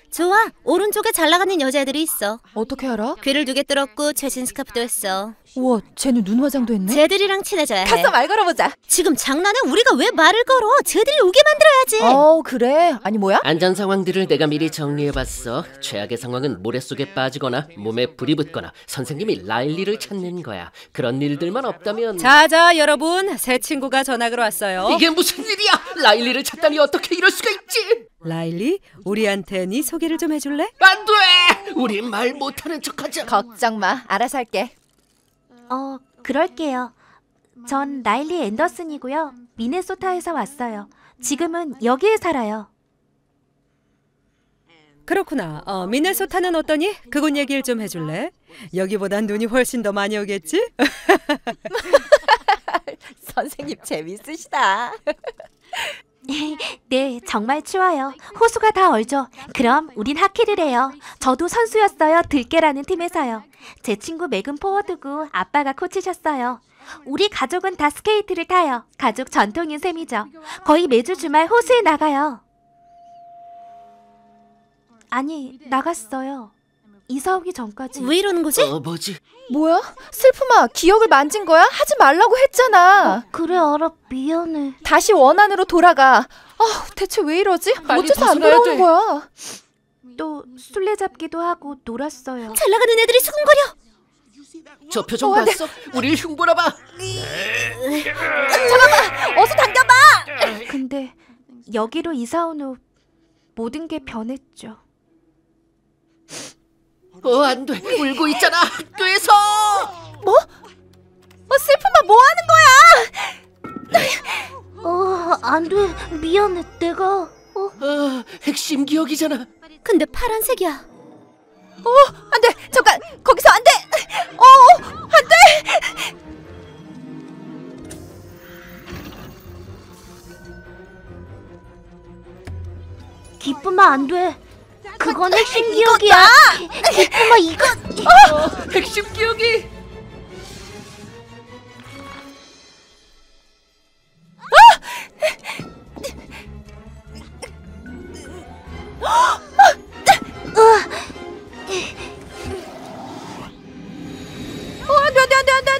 좋아. 오른쪽에 잘 나가는 여자애들이 있어. 어떻게 알아? 귀를 2개 뚫었고 최신 스카프도 했어. 우와, 쟤는 눈 화장도 했네? 쟤들이랑 친해져야 해. 가서 말 걸어보자. 지금 장난해? 우리가 왜 말을 걸어? 쟤들이 오게 만들어야지. 그래. 아니 뭐야? 안전 상황들을 내가 미리 정리해봤어. 최악의 상황은 모래 속에 빠지거나 몸에 불이 붙거나 선생님이 라일리를 찾는 거야. 그런 일들만 없다면... 자자 여러분, 새 친구가 전학을 왔어요. 이게 무슨 일이야? 라일리를 찾다니 어떻게 이럴 수가 있지? 라일리, 우리한테 네 소개를 좀 해줄래? 안 돼! 우리 말 못하는 척하자. 걱정 마. 알아서 할게. 그럴게요. 전 라일리 앤더슨이고요. 미네소타에서 왔어요. 지금은 여기에 살아요. 그렇구나. 미네소타는 어떠니? 그곳 얘기를 좀 해줄래? 여기보단 눈이 훨씬 더 많이 오겠지? 선생님 재밌으시다. 네, 정말 추워요. 호수가 다 얼죠. 그럼 우린 하키를 해요. 저도 선수였어요. 들깨라는 팀에서요. 제 친구 맥은 포워드고 아빠가 코치셨어요. 우리 가족은 다 스케이트를 타요. 가족 전통인 셈이죠. 거의 매주 주말 호수에 나가요. 아니, 나갔어요. 이사 오기 전까지. 왜 이러는 거지? 뭐지? 뭐야? 슬픔아, 기억을 만진 거야? 하지 말라고 했잖아. 그래, 알아. 미안해. 다시 원안으로 돌아가. 대체 왜 이러지? 빨리 어째서 안 벗어나야 돌아오는 돼. 거야? 또 술래잡기도 하고 놀았어요. 잘 나가는 애들이 수근거려. 저 표정 안 돼. 봤어? 우릴 흉보나 봐. 어서 당겨봐! 근데 여기로 이사 온 후 모든 게 변했죠. 안 돼. 울고 있잖아. 학교에서. 슬픔아, 뭐 하는 거야? 안 돼. 미안해. 내가... 핵심 기억이잖아. 근데 파란색이야. 안 돼! 잠깐! 거기서 안 돼! 안 돼! 기쁨아, 안 돼. 그건 핵심 기억이야. 기쁨아, 이건... 핵심 기억이. 안 돼, 안 돼, 안 돼, 안 돼, 안